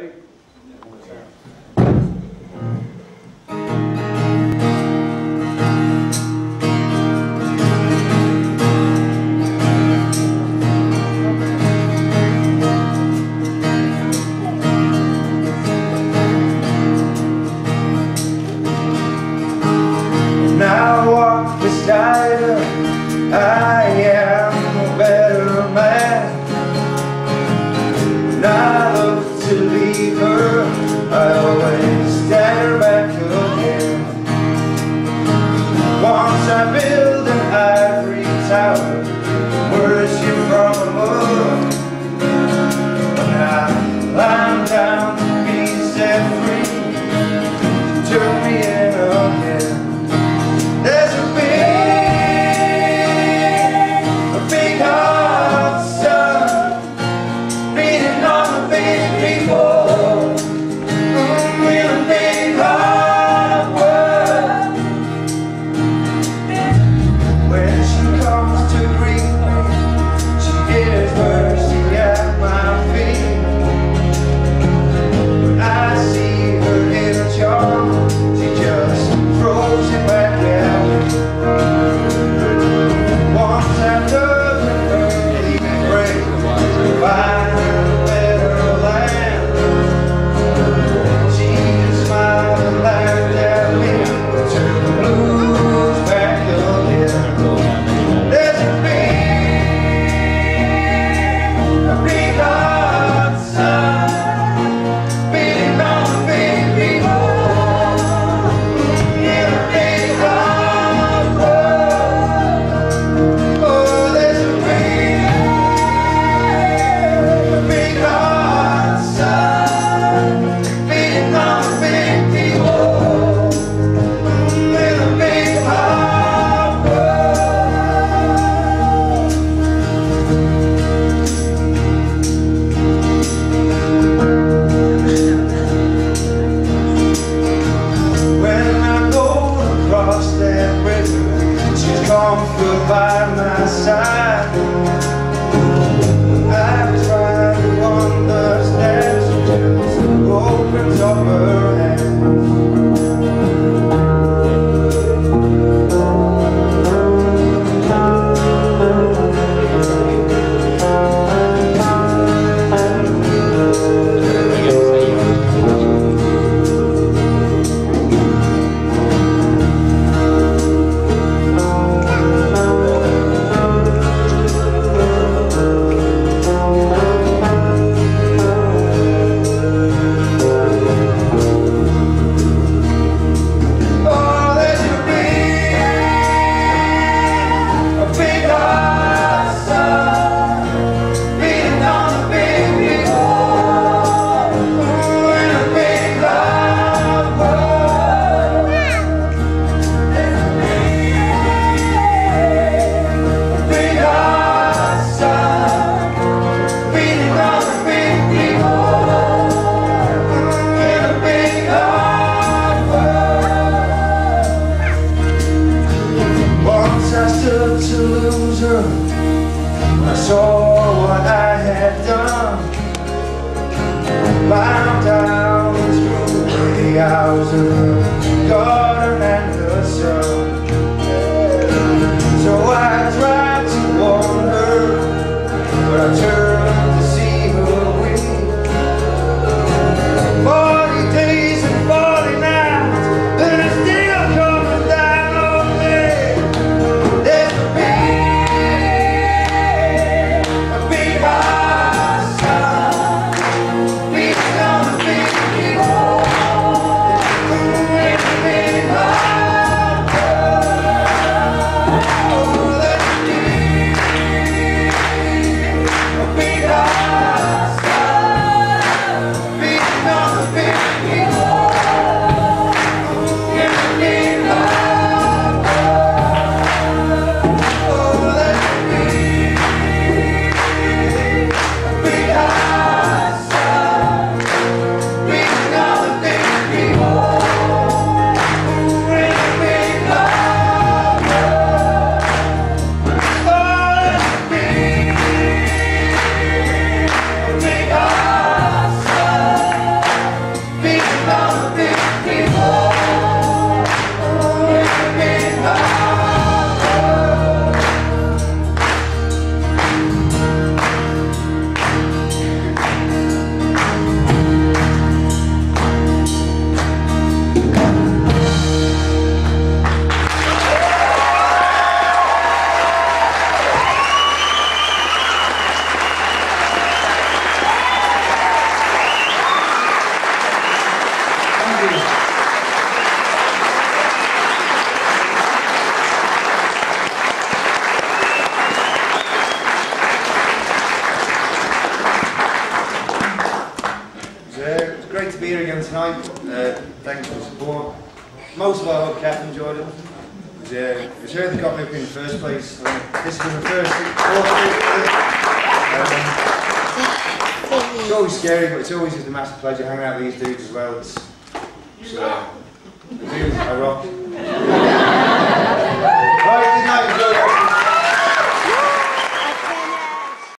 Ready? Now I walk beside her, I am a better man. When I look to leave her, I always stand her back again. Once I build an ivory tower, worship from above. When I climb down to be set free, she took me in again. There's a big hot sun beating on the big people in a big hot world. When she comes to greet me, she gives mercy at my feet. When I see her in a jar, she just throws it back at me. Once after the early break, find a better land. She just smiled and laughed at me, took the blues back again. There's a big hot sun beating on the big people in a big hot world. Oh, there's a big hot sun beating on the big people in a big hot world. When I go across that river, she's comfort by my side. I've tried to understand, she just opens up her hands. Oh, there's a big hot sun beating on the big people in a big hot world. There's a big hot sun beating on the big people in a big hot world. Once I stood to lose her, I saw what I had done. Climbed down through the hours of the garden and the sun. So I tried to warn her, but I turned to see her weep. 40 days and 40 nights, and it's still coming down on me. There's a big hot sun beating on the big people It's great to be here again tonight. Thanks for the support. Most of all, I hope Kath enjoyed it. It's her that got me up in the first place. This has been the first it's always scary, but it's always just a massive pleasure hanging out with these dudes as well. The dudes I rock.